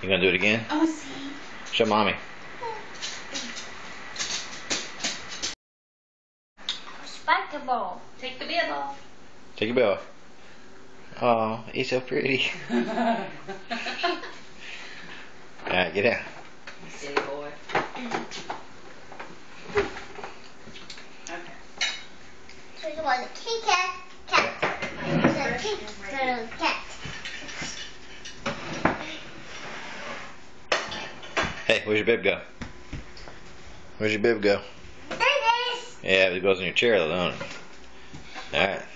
You gonna do it again? Oh, see. Show mommy. Spike the ball. Take the bib off. Take your bell off. Oh, he's so pretty. Alright, get down. Silly boy. Okay. So you want a kitty cat? Cat. It's a kitty little cat. Hey, where's your bib go? Where's your bib go? There it is. Yeah, it goes in your chair though, don't it? Alright.